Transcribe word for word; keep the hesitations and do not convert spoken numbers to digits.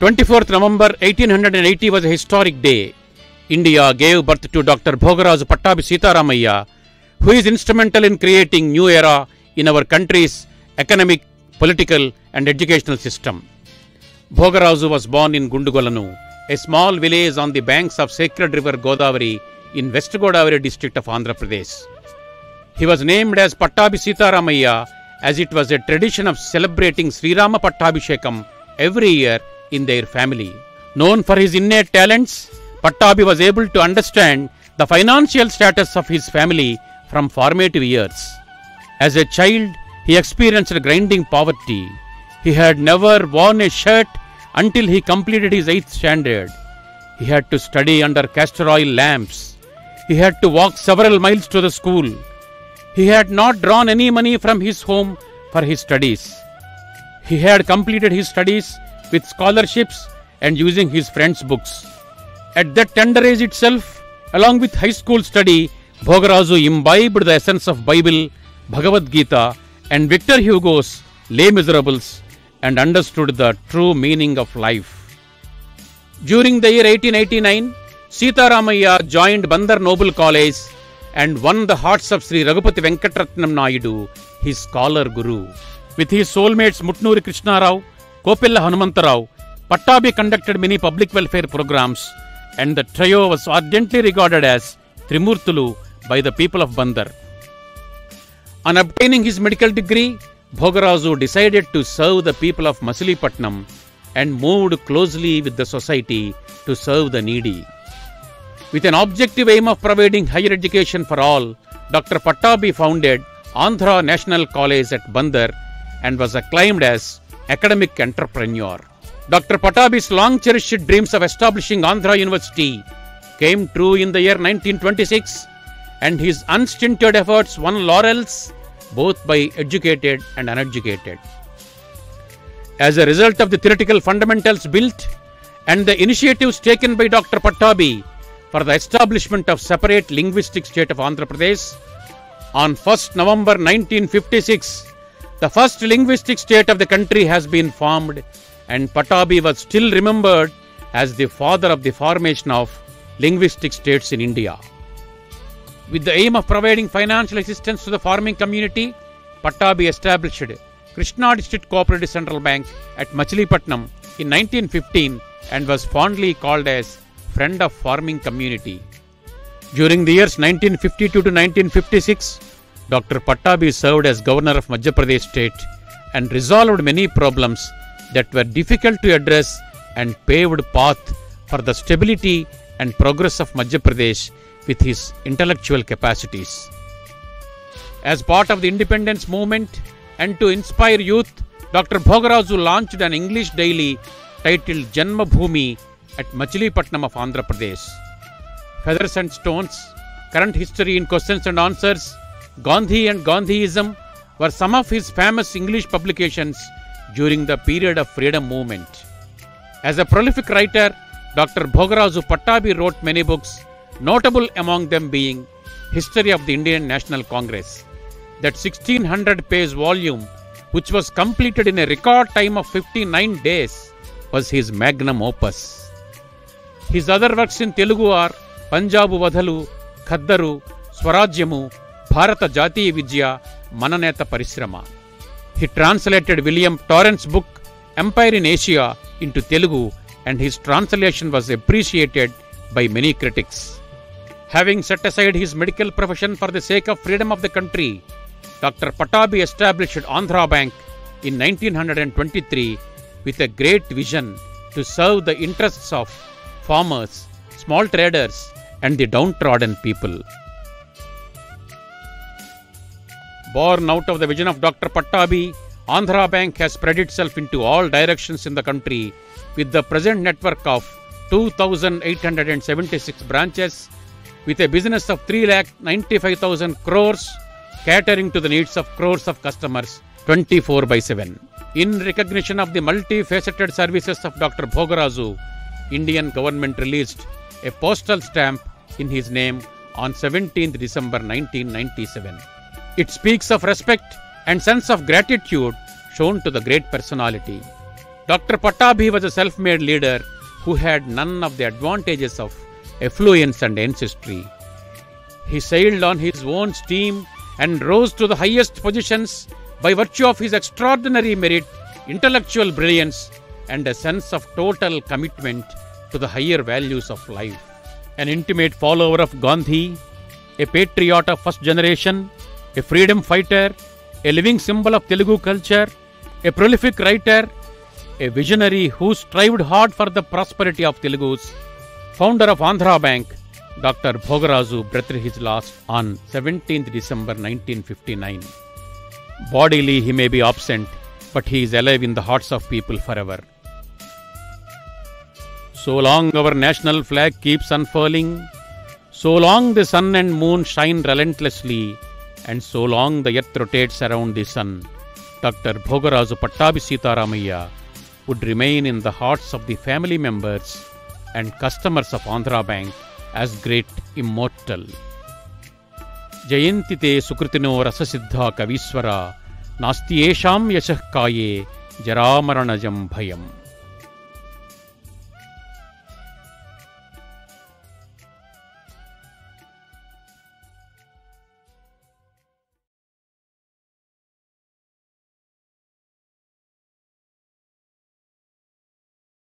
twenty-fourth November eighteen eighty was a historic day. India gave birth to Doctor Bhogaraju Pattabi Sitaramayya, who is instrumental in creating new era in our country's economic, political and educational system. Bhogaraju was born in Gundugolanu, a small village on the banks of sacred river Godavari in West Godavari district of Andhra Pradesh. He was named as Pattabi Sitaramayya as it was a tradition of celebrating Sri Rama Pattabhishekam every year in their family. Known for his innate talents, Pattabi was able to understand the financial status of his family from formative years. As a child, he experienced grinding poverty. He had never worn a shirt until he completed his eighth standard. He had to study under castor oil lamps. He had to walk several miles to the school. He had not drawn any money from his home for his studies. He had completed his studies with scholarships and using his friends' books. At that tender age itself, along with high school study, Bhogaraju imbibed the essence of Bible, Bhagavad Gita and Victor Hugo's Les Miserables and understood the true meaning of life. During the year eighteen eighty-nine, Sitaramayya joined Bandar Noble College and won the hearts of Sri Raghupati Venkatratnam Naidu, his scholar guru. With his soulmates Mutnuri Krishna Rao, Kopilla Hanumantarao, Pattabi conducted many public welfare programs and the trio was ardently regarded as Trimurtulu by the people of Bandar. On obtaining his medical degree, Bhogaraju decided to serve the people of Machilipatnam and moved closely with the society to serve the needy. With an objective aim of providing higher education for all, Doctor Pattabi founded Andhra National College at Bandar and was acclaimed as academic entrepreneur. Doctor Pattabi's long-cherished dreams of establishing Andhra University came true in the year nineteen twenty-six, and his unstinted efforts won laurels both by educated and uneducated. As a result of the theoretical fundamentals built and the initiatives taken by Doctor Pattabi for the establishment of separate linguistic state of Andhra Pradesh, on first November nineteen fifty-six, the first linguistic state of the country has been formed, and Pattabi was still remembered as the father of the formation of linguistic states in India. With the aim of providing financial assistance to the farming community, Pattabi established Krishna District Cooperative Central Bank at Machilipatnam in nineteen fifteen and was fondly called as Friend of Farming Community. During the years nineteen fifty-two to nineteen fifty-six, Doctor Pattabi served as Governor of Madhya Pradesh State and resolved many problems that were difficult to address and paved path for the stability and progress of Madhya Pradesh with his intellectual capacities. As part of the independence movement and to inspire youth, Doctor Bhogaraju launched an English daily titled Janma Bhoomi at Machilipatnam of Andhra Pradesh. Feathers and Stones, Current History in Questions and Answers, Gandhi and Gandhiism were some of his famous English publications during the period of freedom movement. As a prolific writer, Doctor Bhogaraju Pattabi wrote many books, notable among them being History of the Indian National Congress. That sixteen hundred page volume, which was completed in a record time of fifty-nine days, was his magnum opus. His other works in Telugu are Punjabu Vadalu, Khaddaru, Swarajyamu, Bharata Jatiya Vidya, Mananeta Parishrama. He translated William Torrens's book Empire in Asia into Telugu, and his translation was appreciated by many critics. Having set aside his medical profession for the sake of freedom of the country, Doctor Pattabi established Andhra Bank in nineteen twenty-three with a great vision to serve the interests of farmers, small traders and the downtrodden people. Born out of the vision of Doctor Pattabi, Andhra Bank has spread itself into all directions in the country with the present network of two thousand eight hundred seventy-six branches with a business of three lakh ninety-five thousand crores, catering to the needs of crores of customers twenty-four by seven. In recognition of the multifaceted services of Doctor Bhogaraju, Indian government released a postal stamp in his name on seventeenth December nineteen ninety-seven. It speaks of respect and sense of gratitude shown to the great personality. Doctor Pattabhi was a self-made leader who had none of the advantages of affluence and ancestry. He sailed on his own steam and rose to the highest positions by virtue of his extraordinary merit, intellectual brilliance, and a sense of total commitment to the higher values of life. An intimate follower of Gandhi, a patriot of first generation, a freedom fighter, a living symbol of Telugu culture, a prolific writer, a visionary who strived hard for the prosperity of Telugus, founder of Andhra Bank, Doctor Bhogarazu breathed his last on seventeenth December nineteen fifty-nine. Bodily he may be absent, but he is alive in the hearts of people forever. So long our national flag keeps unfurling, so long the sun and moon shine relentlessly, and so long the earth rotates around the sun, Doctor Bhogarazu Pattabhi Sitaramaiah would remain in the hearts of the family members and customers of Andhra Bank as great immortal. Jayanti te sukritino rasasiddha kaviswara nasti esham yashah kaye jaramarana jam bhayam.